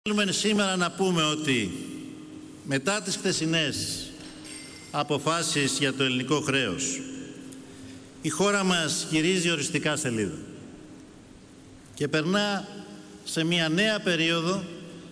Θέλουμε σήμερα να πούμε ότι μετά τις χθεσινές αποφάσεις για το ελληνικό χρέος, η χώρα μας γυρίζει οριστικά σελίδα και περνά σε μια νέα περίοδο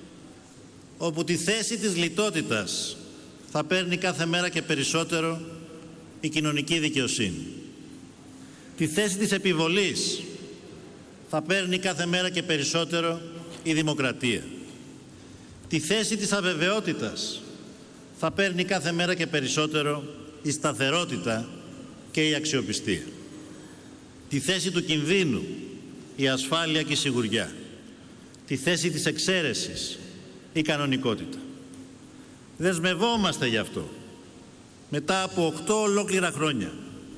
όπου τη θέση της λιτότητας θα παίρνει κάθε μέρα και περισσότερο η κοινωνική δικαιοσύνη. Τη θέση της επιβολής θα παίρνει κάθε μέρα και περισσότερο η δημοκρατία. Τη θέση της αβεβαιότητας θα παίρνει κάθε μέρα και περισσότερο η σταθερότητα και η αξιοπιστία. Τη θέση του κινδύνου, η ασφάλεια και η σιγουριά. Τη θέση της εξαίρεσης, η κανονικότητα. Δεσμευόμαστε γι' αυτό. Μετά από 8 ολόκληρα χρόνια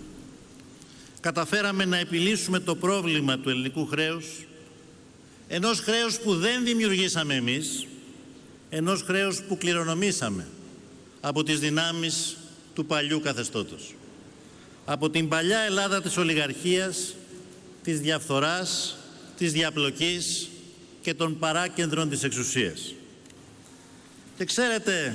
καταφέραμε να επιλύσουμε το πρόβλημα του ελληνικού χρέους, ενός χρέους που δεν δημιουργήσαμε εμείς, ενός χρέους που κληρονομήσαμε από τις δυνάμεις του παλιού καθεστώτος. Από την παλιά Ελλάδα της ολιγαρχίας, της διαφθοράς, της διαπλοκής και των παράκεντρων της εξουσίας. Και ξέρετε,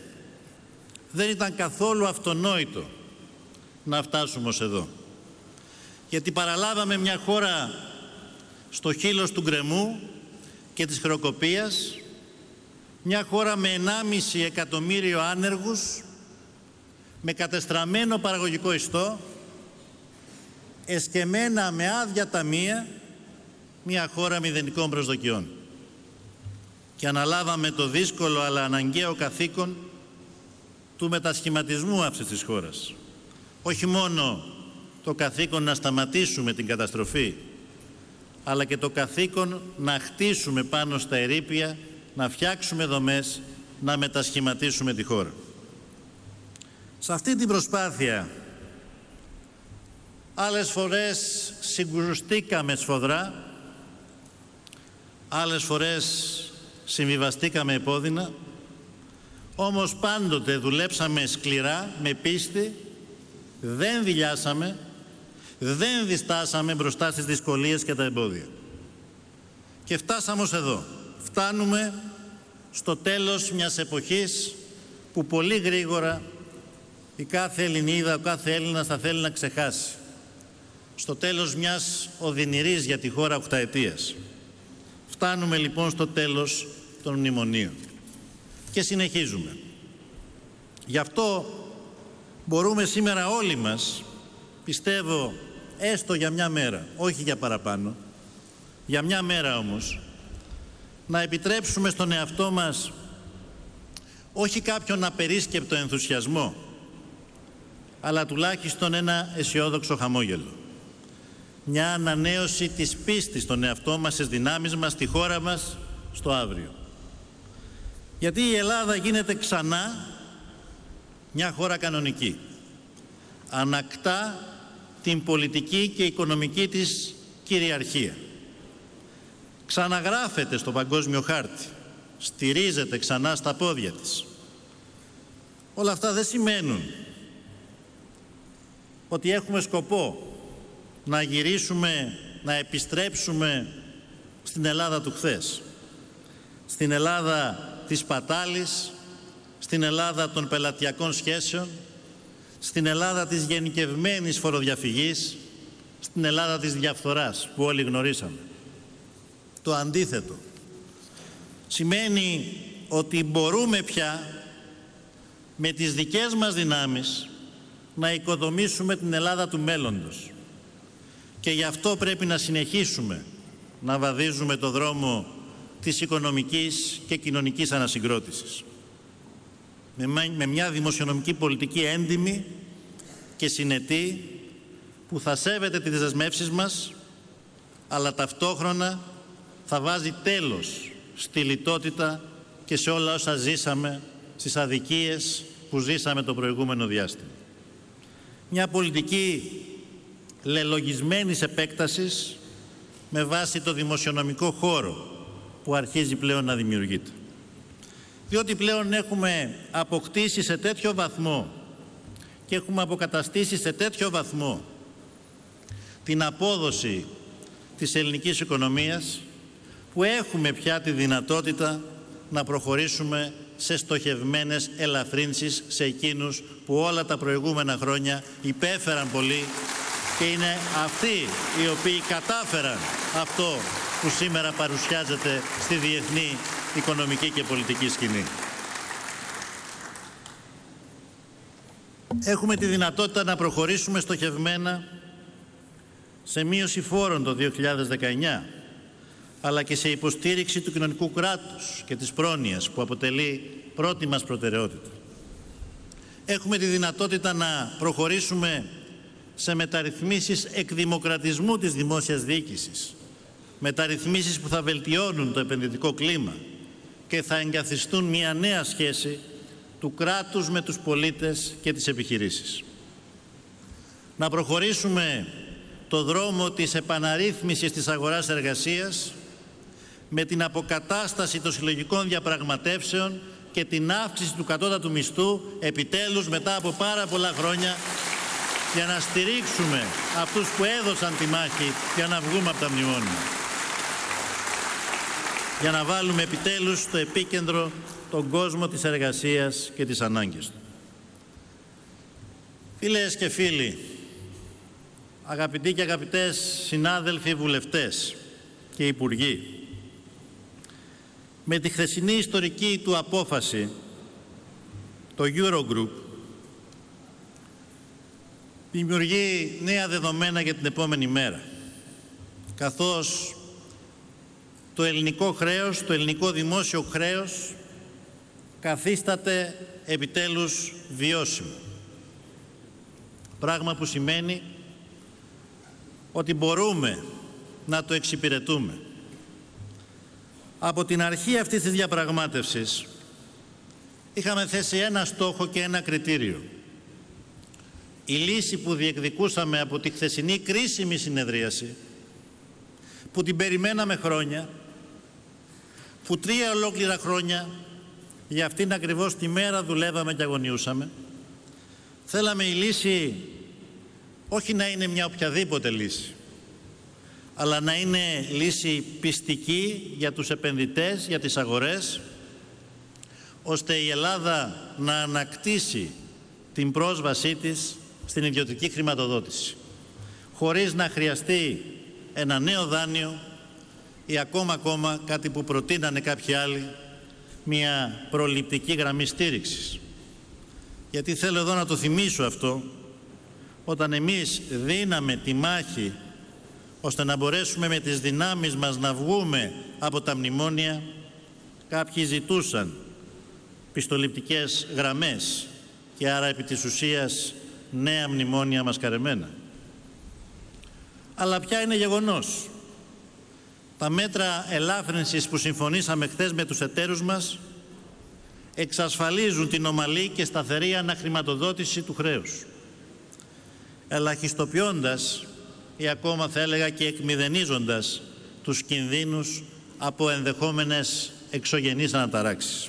δεν ήταν καθόλου αυτονόητο να φτάσουμε ως εδώ. Γιατί παραλάβαμε μια χώρα στο χείλος του γκρεμού και της χρεοκοπίας, μια χώρα με 1,5 εκατομμύριο άνεργους, με κατεστραμμένο παραγωγικό ιστό, εσκεμμένα με άδεια ταμεία, μια χώρα μηδενικών προσδοκιών. Και αναλάβαμε το δύσκολο αλλά αναγκαίο καθήκον του μετασχηματισμού αυτής της χώρας. Όχι μόνο το καθήκον να σταματήσουμε την καταστροφή, αλλά και το καθήκον να χτίσουμε πάνω στα ερείπια, να φτιάξουμε δομές, να μετασχηματίσουμε τη χώρα. Σε αυτή την προσπάθεια άλλες φορές συγκρουστήκαμε σφοδρά, άλλες φορές συμβιβαστήκαμε επώδυνα, όμως πάντοτε δουλέψαμε σκληρά, με πίστη, δεν δειλιάσαμε, δεν διστάσαμε μπροστά στις δυσκολίες και τα εμπόδια. Και φτάσαμε ως εδώ. Φτάνουμε στο τέλος μιας εποχής που πολύ γρήγορα η κάθε Ελληνίδα, ο κάθε Έλληνας θα θέλει να ξεχάσει. Στο τέλος μιας οδυνηρής για τη χώρα οχταετίας. Φτάνουμε λοιπόν στο τέλος των μνημονίων και συνεχίζουμε. Γι' αυτό μπορούμε σήμερα όλοι μας, πιστεύω, έστω για μια μέρα, όχι για παραπάνω, για μια μέρα όμως, να επιτρέψουμε στον εαυτό μας όχι κάποιον απερίσκεπτο ενθουσιασμό, αλλά τουλάχιστον ένα αισιόδοξο χαμόγελο. Μια ανανέωση της πίστης στον εαυτό μας, στις δυνάμεις μας, στη χώρα μας, στο αύριο. Γιατί η Ελλάδα γίνεται ξανά μια χώρα κανονική. Ανακτά την πολιτική και οικονομική της κυριαρχία. Ξαναγράφεται στο παγκόσμιο χάρτη. Στηρίζεται ξανά στα πόδια της. Όλα αυτά δεν σημαίνουν ότι έχουμε σκοπό να γυρίσουμε, να επιστρέψουμε στην Ελλάδα του χθες. Στην Ελλάδα της πατάλης, στην Ελλάδα των πελατειακών σχέσεων, στην Ελλάδα της γενικευμένης φοροδιαφυγής, στην Ελλάδα της διαφθοράς που όλοι γνωρίσαμε. Το αντίθετο. Σημαίνει ότι μπορούμε πια με τις δικές μας δυνάμεις να οικοδομήσουμε την Ελλάδα του μέλλοντος. Και γι' αυτό πρέπει να συνεχίσουμε να βαδίζουμε το δρόμο της οικονομικής και κοινωνικής ανασυγκρότησης. Με μια δημοσιονομική πολιτική έντιμη και συνετή που θα σέβεται τις δεσμεύσεις μας, αλλά ταυτόχρονα θα βάζει τέλος στη λιτότητα και σε όλα όσα ζήσαμε, στις αδικίες που ζήσαμε το προηγούμενο διάστημα. Μια πολιτική λελογισμένης επέκτασης με βάση το δημοσιονομικό χώρο που αρχίζει πλέον να δημιουργείται. Διότι πλέον έχουμε αποκτήσει σε τέτοιο βαθμό και έχουμε αποκαταστήσει σε τέτοιο βαθμό την απόδοση της ελληνικής οικονομίας, που έχουμε πια τη δυνατότητα να προχωρήσουμε σε στοχευμένες ελαφρύνσεις σε εκείνους που όλα τα προηγούμενα χρόνια υπέφεραν πολύ και είναι αυτοί οι οποίοι κατάφεραν αυτό που σήμερα παρουσιάζεται στη διεθνή οικονομική και πολιτική σκηνή. Έχουμε τη δυνατότητα να προχωρήσουμε στοχευμένα σε μείωση φόρων το 2019, αλλά και σε υποστήριξη του κοινωνικού κράτους και της πρόνοιας που αποτελεί πρώτη μας προτεραιότητα. Έχουμε τη δυνατότητα να προχωρήσουμε σε μεταρρυθμίσεις εκδημοκρατισμού της δημόσιας διοίκησης, μεταρρυθμίσεις που θα βελτιώνουν το επενδυτικό κλίμα και θα εγκαθιστούν μια νέα σχέση του κράτους με τους πολίτες και τις επιχειρήσεις. Να προχωρήσουμε το δρόμο της επαναρρύθμισης της αγοράς εργασίας με την αποκατάσταση των συλλογικών διαπραγματεύσεων και την αύξηση του κατώτατου μισθού επιτέλους μετά από πάρα πολλά χρόνια, για να στηρίξουμε αυτούς που έδωσαν τη μάχη για να βγούμε από τα μνημόνια. Για να βάλουμε επιτέλους στο επίκεντρο τον κόσμο της εργασίας και της ανάγκης του. Φίλες και φίλοι, αγαπητοί και αγαπητές συνάδελφοι βουλευτές και υπουργοί, με τη χθεσινή ιστορική του απόφαση, το Eurogroup δημιουργεί νέα δεδομένα για την επόμενη μέρα, καθώς το ελληνικό χρέος, το ελληνικό δημόσιο χρέος καθίσταται επιτέλους βιώσιμο. Πράγμα που σημαίνει ότι μπορούμε να το εξυπηρετούμε. Από την αρχή αυτής της διαπραγμάτευσης είχαμε θέσει ένα στόχο και ένα κριτήριο. Η λύση που διεκδικούσαμε από τη χθεσινή κρίσιμη συνεδρίαση, που την περιμέναμε χρόνια, που 3 ολόκληρα χρόνια για αυτήν ακριβώς τη μέρα δουλεύαμε και αγωνιούσαμε, θέλαμε η λύση όχι να είναι μια οποιαδήποτε λύση, αλλά να είναι λύση πιστική για τους επενδυτές, για τις αγορές, ώστε η Ελλάδα να ανακτήσει την πρόσβασή της στην ιδιωτική χρηματοδότηση, χωρίς να χρειαστεί ένα νέο δάνειο ή ακόμα κάτι που προτείνανε κάποιοι άλλοι, μια προληπτική γραμμή στήριξης. Γιατί θέλω εδώ να το θυμίσω αυτό, όταν εμείς δίναμε τη μάχη ώστε να μπορέσουμε με τις δυνάμεις μας να βγούμε από τα μνημόνια, κάποιοι ζητούσαν πιστοληπτικές γραμμές και άρα επί της ουσίας νέα μνημόνια μασκαρεμένα. Αλλά πια είναι γεγονός. Τα μέτρα ελάφρυνσης που συμφωνήσαμε χθες με τους εταίρους μας εξασφαλίζουν την ομαλή και σταθερή αναχρηματοδότηση του χρέους, ελαχιστοποιώντας ή ακόμα θα έλεγα και εκμηδενίζοντας τους κινδύνους από ενδεχόμενες εξωγενείς αναταράξεις.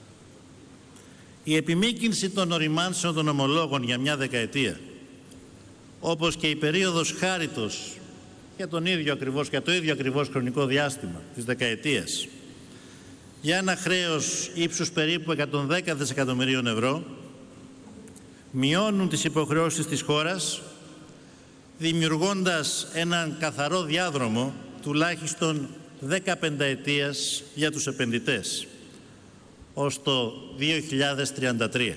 Η επιμήκυνση των οριμάνσεων των ομολόγων για μια δεκαετία, όπως και η περίοδος χάριτος για το ίδιο ακριβώς χρονικό διάστημα της δεκαετίας, για ένα χρέος ύψους περίπου 110 δισεκατομμυρίων ευρώ, μειώνουν τις υποχρεώσεις της χώρας, δημιουργώντας έναν καθαρό διάδρομο τουλάχιστον 15 ετίας για τους επενδυτές ως το 2033.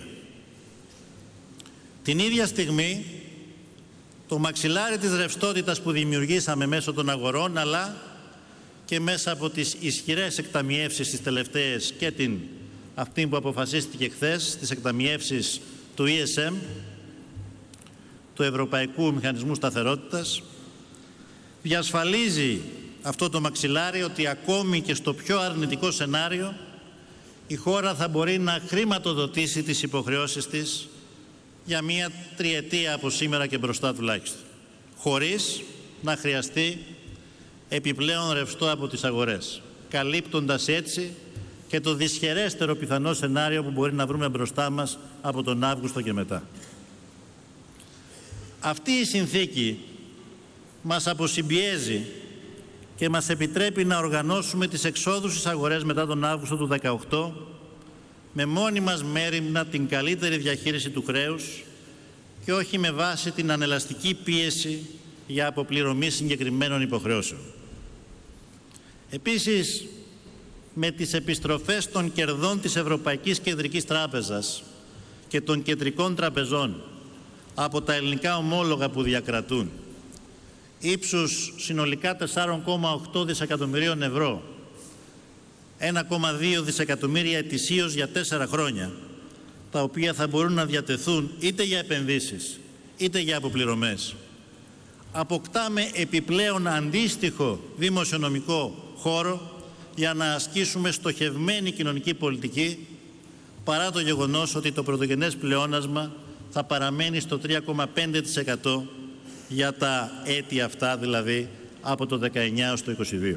Την ίδια στιγμή το μαξιλάρι της ρευστότητας που δημιουργήσαμε μέσω των αγορών, αλλά και μέσα από τις ισχυρές εκταμιεύσεις τις τελευταίες και αυτή που αποφασίστηκε χθες, τις εκταμιεύσεις του ESM, του Ευρωπαϊκού Μηχανισμού Σταθερότητας, διασφαλίζει αυτό το μαξιλάρι ότι ακόμη και στο πιο αρνητικό σενάριο η χώρα θα μπορεί να χρηματοδοτήσει τις υποχρεώσεις της για μία τριετία από σήμερα και μπροστά τουλάχιστον, χωρίς να χρειαστεί επιπλέον ρευστό από τις αγορές, καλύπτοντας έτσι και το δυσχερέστερο πιθανό σενάριο που μπορεί να βρούμε μπροστά μας από τον Αύγουστο και μετά. Αυτή η συνθήκη μας αποσυμπιέζει και μας επιτρέπει να οργανώσουμε τις εξόδους στις αγορές μετά τον Αύγουστο του 2018 με μόνη μας μέριμνα την καλύτερη διαχείριση του χρέους και όχι με βάση την ανελαστική πίεση για αποπληρωμή συγκεκριμένων υποχρεώσεων. Επίσης, με τις επιστροφές των κερδών της Ευρωπαϊκής Κεντρικής Τράπεζας και των κεντρικών τραπεζών από τα ελληνικά ομόλογα που διακρατούν, ύψους συνολικά 4,8 δισεκατομμυρίων ευρώ, 1,2 δισεκατομμύρια ετησίως για 4 χρόνια, τα οποία θα μπορούν να διατεθούν είτε για επενδύσεις είτε για αποπληρωμές, αποκτάμε επιπλέον αντίστοιχο δημοσιονομικό χώρο για να ασκήσουμε στοχευμένη κοινωνική πολιτική, παρά το γεγονός ότι το πρωτογενές πλεόνασμα θα παραμένει στο 3,5% για τα έτη αυτά, δηλαδή από το 19 έως το 22.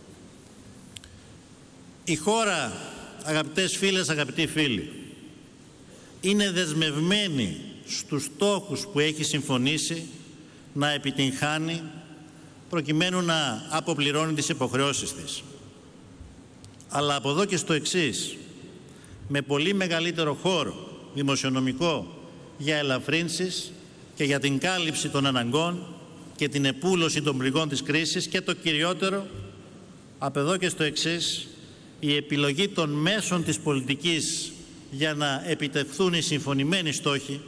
Η χώρα, αγαπητές φίλες, αγαπητοί φίλοι, είναι δεσμευμένη στους στόχους που έχει συμφωνήσει να επιτυγχάνει προκειμένου να αποπληρώνει τις υποχρεώσεις της. Αλλά από εδώ και στο εξής, με πολύ μεγαλύτερο χώρο δημοσιονομικό για ελαφρύνσεις και για την κάλυψη των αναγκών και την επούλωση των πληγών της κρίσης, και το κυριότερο, από εδώ και στο εξής, η επιλογή των μέσων της πολιτικής για να επιτευχθούν οι συμφωνημένοι στόχοι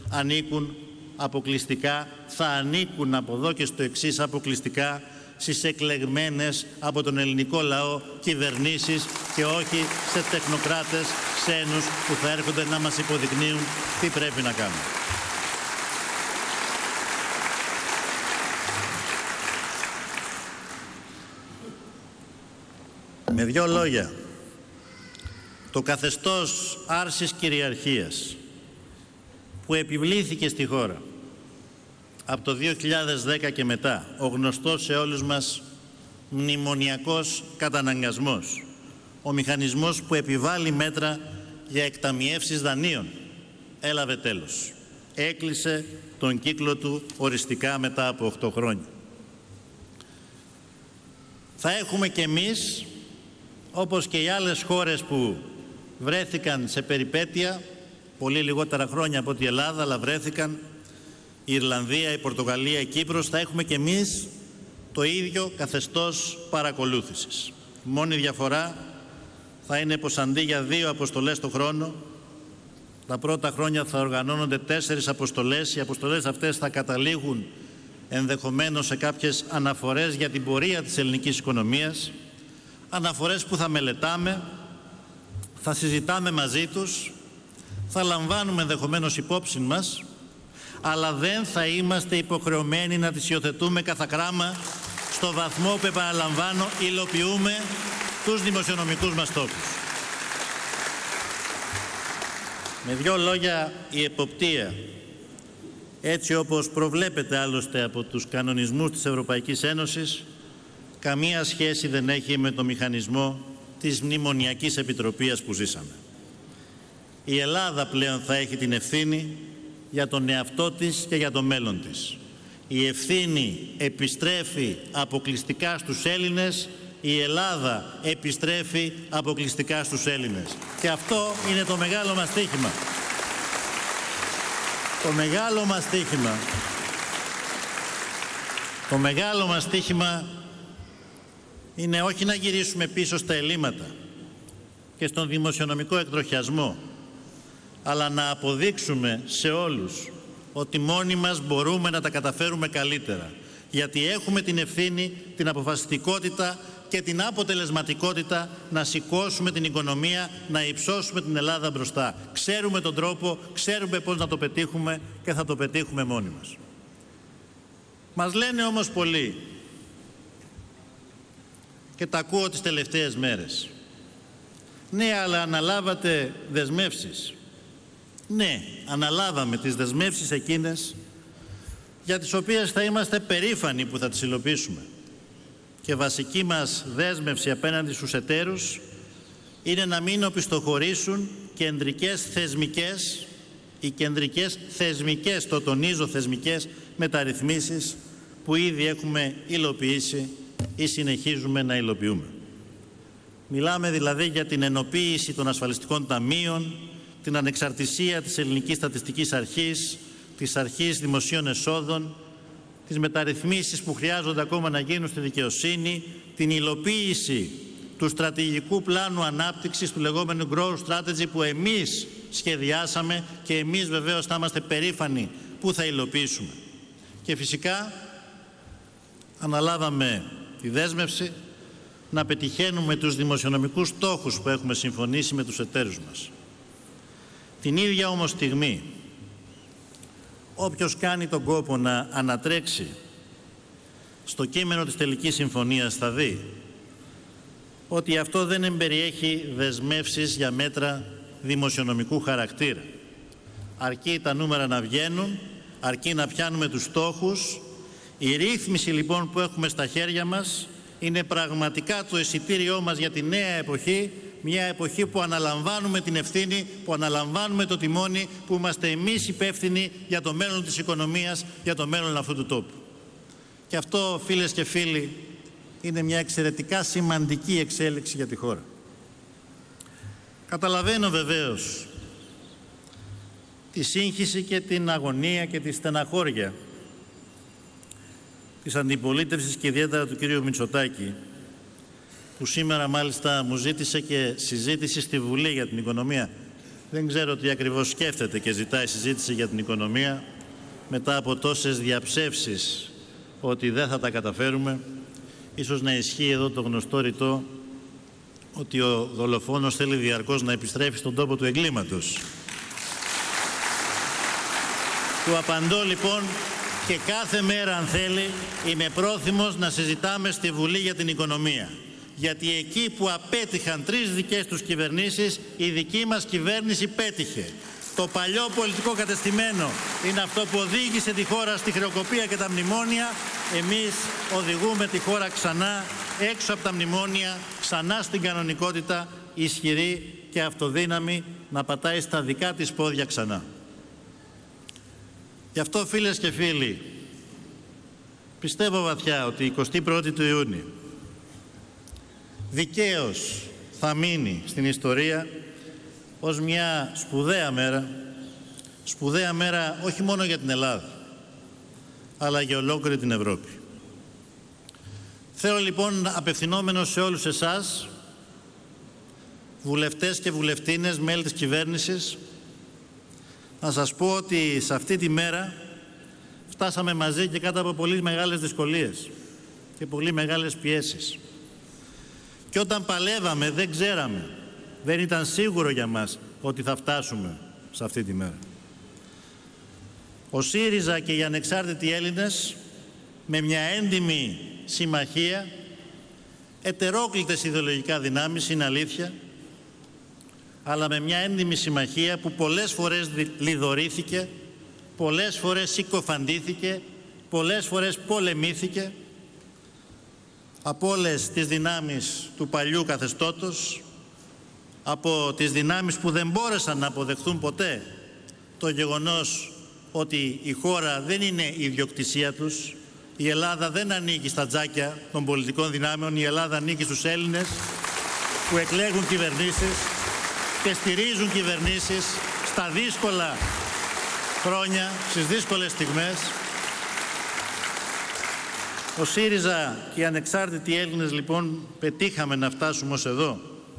θα ανήκουν από εδώ και στο εξής αποκλειστικά στις εκλεγμένες από τον ελληνικό λαό κυβερνήσεις και όχι σε τεχνοκράτες ξένους που θα έρχονται να μας υποδεικνύουν τι πρέπει να κάνουμε. Με δύο λόγια, το καθεστώς άρσης κυριαρχίας που επιβλήθηκε στη χώρα από το 2010 και μετά, ο γνωστός σε όλους μας μνημονιακός καταναγκασμός, ο μηχανισμός που επιβάλλει μέτρα για εκταμιεύσεις δανείων, έλαβε τέλος. Έκλεισε τον κύκλο του οριστικά μετά από 8 χρόνια. Θα έχουμε και εμείς, όπως και οι άλλες χώρες που βρέθηκαν σε περιπέτεια, πολύ λιγότερα χρόνια από τη Ελλάδα, αλλά βρέθηκαν, η Ιρλανδία, η Πορτογαλία, η Κύπρος, θα έχουμε και εμείς το ίδιο καθεστώς παρακολούθησης. Η μόνη διαφορά θα είναι πως αντί για 2 αποστολές το χρόνο, τα πρώτα χρόνια θα οργανώνονται 4 αποστολές. Οι αποστολές αυτές θα καταλήγουν ενδεχομένως σε κάποιες αναφορές για την πορεία της ελληνικής οικονομίας, αναφορές που θα μελετάμε, θα συζητάμε μαζί τους, θα λαμβάνουμε ενδεχομένως υπόψη μας, αλλά δεν θα είμαστε υποχρεωμένοι να τις υιοθετούμε καθ' γράμμα στο βαθμό που, επαναλαμβάνω, υλοποιούμε τους δημοσιονομικούς μας στόχους. Με δύο λόγια, η εποπτεία, έτσι όπως προβλέπεται άλλωστε από τους κανονισμούς της Ευρωπαϊκής Ένωσης, καμία σχέση δεν έχει με το μηχανισμό της Μνημονιακής Επιτροπής που ζήσαμε. Η Ελλάδα πλέον θα έχει την ευθύνη για τον εαυτό της και για το μέλλον της. Η ευθύνη επιστρέφει αποκλειστικά στους Έλληνες, η Ελλάδα επιστρέφει αποκλειστικά στους Έλληνες. Και αυτό είναι το μεγάλο μας στοίχημα. Το μεγάλο μας στοίχημα είναι όχι να γυρίσουμε πίσω στα ελλείμματα και στον δημοσιονομικό εκτροχιασμό, αλλά να αποδείξουμε σε όλους ότι μόνοι μας μπορούμε να τα καταφέρουμε καλύτερα. Γιατί έχουμε την ευθύνη, την αποφασιστικότητα και την αποτελεσματικότητα να σηκώσουμε την οικονομία, να υψώσουμε την Ελλάδα μπροστά. Ξέρουμε τον τρόπο, ξέρουμε πώς να το πετύχουμε και θα το πετύχουμε μόνοι μας. Μας λένε όμως πολλοί, και τα ακούω τις τελευταίες μέρες, ναι, αλλά αναλάβατε δεσμεύσεις. Ναι, αναλάβαμε τις δεσμεύσεις εκείνες για τις οποίες θα είμαστε περήφανοι που θα τις υλοποιήσουμε. Και βασική μας δέσμευση απέναντι στους εταίρους είναι να μην οπισθοχωρήσουν κεντρικές θεσμικές, το τονίζω, θεσμικές μεταρρυθμίσεις που ήδη έχουμε υλοποιήσει ή συνεχίζουμε να υλοποιούμε. Μιλάμε δηλαδή για την ενοποίηση των ασφαλιστικών ταμείων, την ανεξαρτησία της Ελληνικής Στατιστικής Αρχής, της Αρχής Δημοσίων Εσόδων, τις μεταρρυθμίσεις που χρειάζονται ακόμα να γίνουν στη δικαιοσύνη, την υλοποίηση του στρατηγικού πλάνου ανάπτυξης, του λεγόμενου Growth Strategy, που εμείς σχεδιάσαμε και εμείς βεβαίως θα είμαστε περήφανοι που θα υλοποιήσουμε. Και φυσικά αναλάβαμε τη δέσμευση να πετυχαίνουμε τους δημοσιονομικούς στόχους που έχουμε συμφωνήσει με τους εταίρους μας. Την ίδια όμως στιγμή, όποιος κάνει τον κόπο να ανατρέξει στο κείμενο της τελικής συμφωνίας θα δει ότι αυτό δεν εμπεριέχει δεσμεύσεις για μέτρα δημοσιονομικού χαρακτήρα. Αρκεί τα νούμερα να βγαίνουν, αρκεί να πιάνουμε τους στόχους. Η ρύθμιση λοιπόν που έχουμε στα χέρια μας είναι πραγματικά το εισιτήριό μας για τη νέα εποχή, μια εποχή που αναλαμβάνουμε την ευθύνη, που αναλαμβάνουμε το τιμόνι, που είμαστε εμείς υπεύθυνοι για το μέλλον της οικονομίας, για το μέλλον αυτού του τόπου. Και αυτό, φίλες και φίλοι, είναι μια εξαιρετικά σημαντική εξέλιξη για τη χώρα. Καταλαβαίνω βεβαίως τη σύγχυση και την αγωνία και τη στεναχώρια της αντιπολίτευσης και ιδιαίτερα του κυρίου Μητσοτάκη, που σήμερα μάλιστα μου ζήτησε και συζήτηση στη Βουλή για την οικονομία. Δεν ξέρω τι ακριβώς σκέφτεται και ζητάει συζήτηση για την οικονομία μετά από τόσες διαψεύσεις ότι δεν θα τα καταφέρουμε. Ίσως να ισχύει εδώ το γνωστό ρητό ότι ο δολοφόνος θέλει διαρκώς να επιστρέφει στον τόπο του εγκλήματος. Του απαντώ λοιπόν και κάθε μέρα αν θέλει είμαι πρόθυμος να συζητάμε στη Βουλή για την οικονομία. Γιατί εκεί που απέτυχαν 3 δικές τους κυβερνήσεις, η δική μας κυβέρνηση πέτυχε. Το παλιό πολιτικό κατεστημένο είναι αυτό που οδήγησε τη χώρα στη χρεοκοπία και τα μνημόνια. Εμείς οδηγούμε τη χώρα ξανά έξω από τα μνημόνια, ξανά στην κανονικότητα, ισχυρή και αυτοδύναμη, να πατάει στα δικά της πόδια ξανά. Γι' αυτό, φίλες και φίλοι, πιστεύω βαθιά ότι η 21η του Ιούνιου δικαίως θα μείνει στην ιστορία ως μια σπουδαία μέρα όχι μόνο για την Ελλάδα, αλλά για ολόκληρη την Ευρώπη. Θέλω λοιπόν, απευθυνόμενος σε όλους εσάς, βουλευτές και βουλευτίνες, μέλη της κυβέρνησης, να σας πω ότι σε αυτή τη μέρα φτάσαμε μαζί και κάτω από πολύ μεγάλες δυσκολίες και πολύ μεγάλες πιέσεις. Και όταν παλεύαμε δεν ξέραμε, δεν ήταν σίγουρο για μας ότι θα φτάσουμε σε αυτή τη μέρα. Ο ΣΥΡΙΖΑ και οι ανεξάρτητοι Έλληνες με μια έντιμη συμμαχία, ετερόκλητες ιδεολογικά δυνάμεις, είναι αλήθεια, αλλά με μια έντιμη συμμαχία που πολλές φορές λιδωρήθηκε, πολλές φορές συκοφαντήθηκε, πολλές φορές πολεμήθηκε από όλες τις δυνάμεις του παλιού καθεστώτος, από τις δυνάμεις που δεν μπόρεσαν να αποδεχθούν ποτέ το γεγονός ότι η χώρα δεν είναι η ιδιοκτησία τους, η Ελλάδα δεν ανήκει στα τζάκια των πολιτικών δυνάμεων, η Ελλάδα ανήκει στους Έλληνες που εκλέγουν κυβερνήσεις και στηρίζουν κυβερνήσεις στα δύσκολα χρόνια, στις δύσκολες στιγμές. Ο ΣΥΡΙΖΑ και οι ανεξάρτητοι Έλληνες λοιπόν πετύχαμε να φτάσουμε ως εδώ.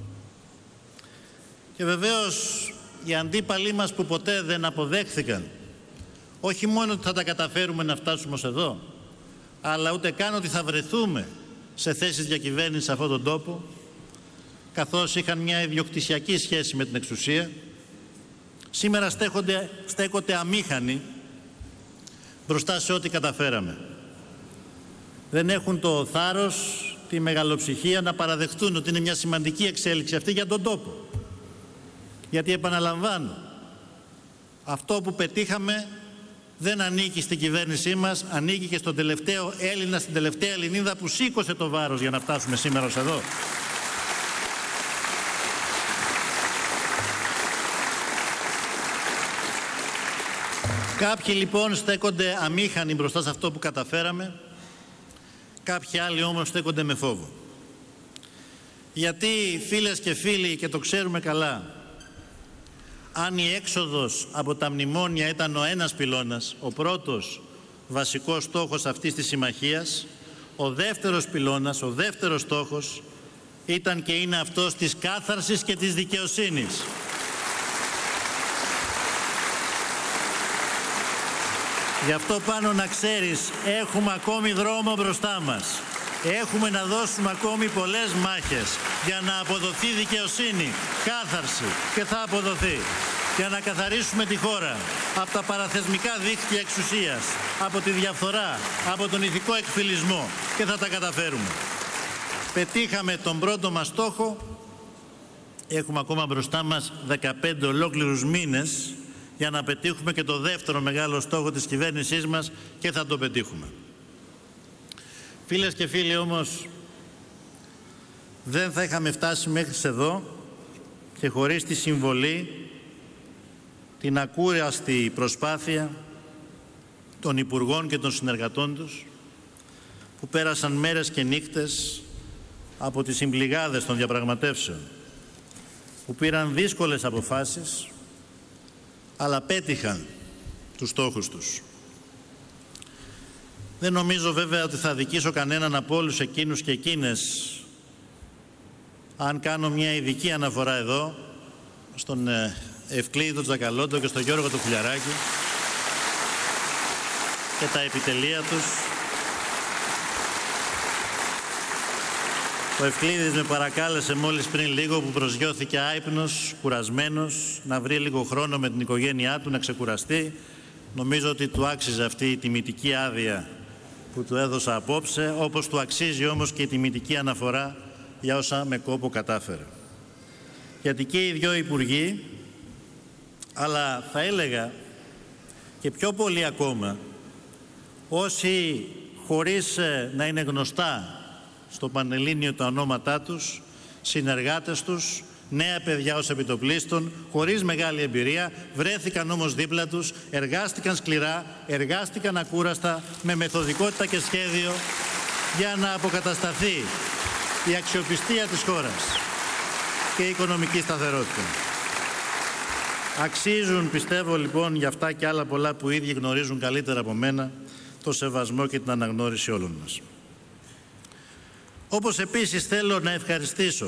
Και βεβαίως οι αντίπαλοι μας που ποτέ δεν αποδέχθηκαν όχι μόνο ότι θα τα καταφέρουμε να φτάσουμε ως εδώ, αλλά ούτε καν ότι θα βρεθούμε σε θέσεις διακυβέρνησης σε αυτόν τον τόπο, καθώς είχαν μια ιδιοκτησιακή σχέση με την εξουσία, σήμερα στέκονται αμήχανοι μπροστά σε ό,τι καταφέραμε. Δεν έχουν το θάρρος, τη μεγαλοψυχία να παραδεχτούν ότι είναι μια σημαντική εξέλιξη αυτή για τον τόπο. Γιατί επαναλαμβάνω, αυτό που πετύχαμε δεν ανήκει στην κυβέρνησή μας, ανήκει και στον τελευταίο Έλληνα, στην τελευταία Ελληνίδα που σήκωσε το βάρος για να φτάσουμε σήμερα ως εδώ. Κάποιοι λοιπόν στέκονται αμήχανοι μπροστά σε αυτό που καταφέραμε. Κάποιοι άλλοι όμως στέκονται με φόβο. Γιατί, φίλες και φίλοι, και το ξέρουμε καλά, αν η έξοδος από τα μνημόνια ήταν ο ένας πυλώνας, ο πρώτος βασικός στόχος αυτής της συμμαχίας, ο δεύτερος πυλώνας, ο δεύτερος στόχος ήταν και είναι αυτός της κάθαρσης και της δικαιοσύνης. Γι' αυτό πάνω να ξέρεις, έχουμε ακόμη δρόμο μπροστά μας. Έχουμε να δώσουμε ακόμη πολλές μάχες για να αποδοθεί δικαιοσύνη, κάθαρση, και θα αποδοθεί. Για να καθαρίσουμε τη χώρα από τα παραθεσμικά δίκτυα εξουσίας, από τη διαφθορά, από τον ηθικό εκφυλισμό, και θα τα καταφέρουμε. Πετύχαμε τον πρώτο μας στόχο, έχουμε ακόμα μπροστά μας 15 ολόκληρους μήνες για να πετύχουμε και το δεύτερο μεγάλο στόχο της κυβέρνησής μας, και θα το πετύχουμε. Φίλες και φίλοι, όμως, δεν θα είχαμε φτάσει μέχρι εδώ και χωρίς τη συμβολή, την ακούραστη προσπάθεια των Υπουργών και των συνεργατών τους, που πέρασαν μέρες και νύχτες από τις συμπληγάδες των διαπραγματεύσεων, που πήραν δύσκολες αποφάσεις, αλλά πέτυχαν τους στόχους τους. Δεν νομίζω βέβαια ότι θα δικήσω κανέναν από όλους εκείνους και εκείνες αν κάνω μια ειδική αναφορά εδώ στον Ευκλήδη τον Τζακαλώτο και στον Γιώργο τον Φουλιαράκη και τα επιτελεία τους. Ο Ευκλήδης με παρακάλεσε μόλις πριν λίγο, που προσγειώθηκε άυπνος, κουρασμένος, να βρει λίγο χρόνο με την οικογένειά του, να ξεκουραστεί. Νομίζω ότι του άξιζε αυτή η τιμητική άδεια που του έδωσα απόψε, όπως του αξίζει όμως και η τιμητική αναφορά για όσα με κόπο κατάφερε. Γιατί και οι δυο υπουργοί, αλλά θα έλεγα και πιο πολύ ακόμα, όσοι χωρίς να είναι γνωστά στο Πανελλήνιο τα ονόματά τους, συνεργάτες τους, νέα παιδιά ως επιτοπλίστων, χωρίς μεγάλη εμπειρία, βρέθηκαν όμως δίπλα τους, εργάστηκαν σκληρά, εργάστηκαν ακούραστα, με μεθοδικότητα και σχέδιο, για να αποκατασταθεί η αξιοπιστία της χώρας και η οικονομική σταθερότητα. Αξίζουν, πιστεύω λοιπόν, για αυτά και άλλα πολλά που οι ίδιοι γνωρίζουν καλύτερα από μένα, το σεβασμό και την αναγνώριση όλων μας. Όπως επίσης θέλω να ευχαριστήσω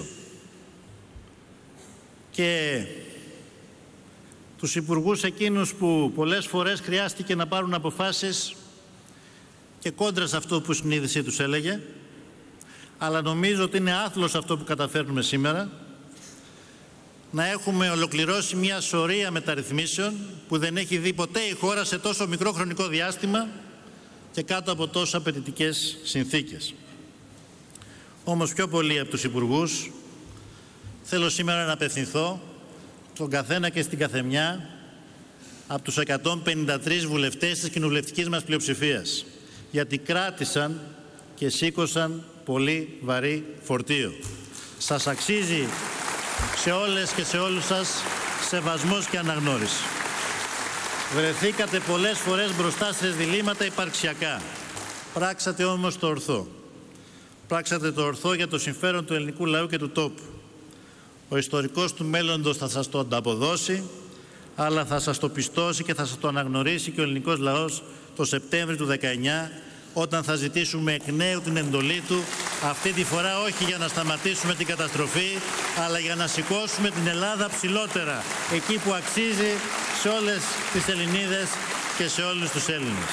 και τους υπουργούς εκείνους που πολλές φορές χρειάστηκε να πάρουν αποφάσεις και κόντρα σε αυτό που η συνείδησή τους έλεγε, αλλά νομίζω ότι είναι άθλος αυτό που καταφέρνουμε σήμερα, να έχουμε ολοκληρώσει μια σωρία μεταρρυθμίσεων που δεν έχει δει ποτέ η χώρα σε τόσο μικρό χρονικό διάστημα και κάτω από τόσο απαιτητικές συνθήκες. Όμως πιο πολύ από τους υπουργούς θέλω σήμερα να απευθυνθώ στον καθένα και στην καθεμιά από τους 153 βουλευτές της κοινοβουλευτικής μας πλειοψηφίας, γιατί κράτησαν και σήκωσαν πολύ βαρύ φορτίο. Σας αξίζει σε όλες και σε όλους σας σεβασμός και αναγνώριση. Βρεθήκατε πολλές φορές μπροστά σε διλήμματα υπαρξιακά. Πράξατε όμως το ορθό. Πράξατε το ορθό για το συμφέρον του ελληνικού λαού και του τόπου. Ο ιστορικός του μέλλοντος θα σας το ανταποδώσει, αλλά θα σας το πιστώσει και θα σας το αναγνωρίσει και ο ελληνικός λαός το Σεπτέμβριο του 19, όταν θα ζητήσουμε εκ νέου την εντολή του, αυτή τη φορά όχι για να σταματήσουμε την καταστροφή, αλλά για να σηκώσουμε την Ελλάδα ψηλότερα, εκεί που αξίζει, σε όλες τις Ελληνίδες και σε όλους τους Έλληνες.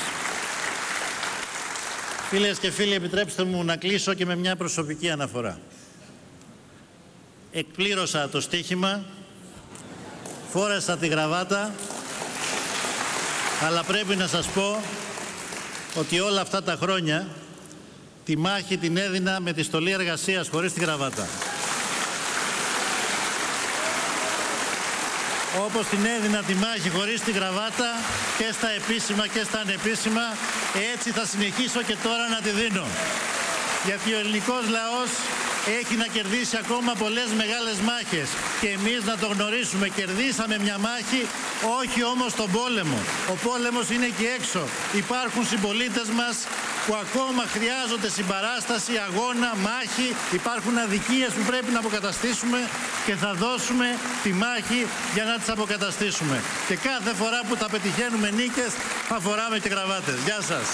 Φίλες και φίλοι, επιτρέψτε μου να κλείσω και με μια προσωπική αναφορά. Εκπλήρωσα το στοίχημα, φόρεσα τη γραβάτα, αλλά πρέπει να σας πω ότι όλα αυτά τα χρόνια τη μάχη την έδινα με τη στολή εργασίας, χωρίς τη γραβάτα. Όπως την έδινα τη μάχη χωρίς τη γραβάτα και στα επίσημα και στα ανεπίσημα, έτσι θα συνεχίσω και τώρα να τη δίνω. Γιατί ο ελληνικός λαός έχει να κερδίσει ακόμα πολλές μεγάλες μάχες και εμείς να το γνωρίσουμε. Κερδίσαμε μια μάχη, όχι όμως τον πόλεμο. Ο πόλεμος είναι εκεί έξω. Υπάρχουν συμπολίτες μας που ακόμα χρειάζονται συμπαράσταση, αγώνα, μάχη. Υπάρχουν αδικίες που πρέπει να αποκαταστήσουμε και θα δώσουμε τη μάχη για να τις αποκαταστήσουμε. Και κάθε φορά που τα πετυχαίνουμε νίκες θα φοράμε και κραβάτες. Γεια σας.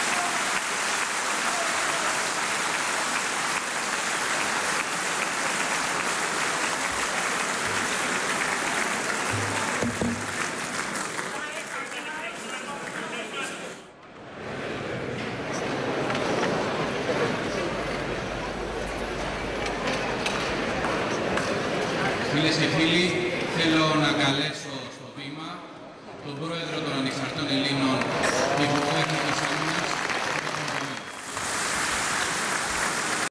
Φίλες και φίλοι, θέλω να καλέσω στο βήμα τον πρόεδρο των Ανεξαρτήτων Ελλήνων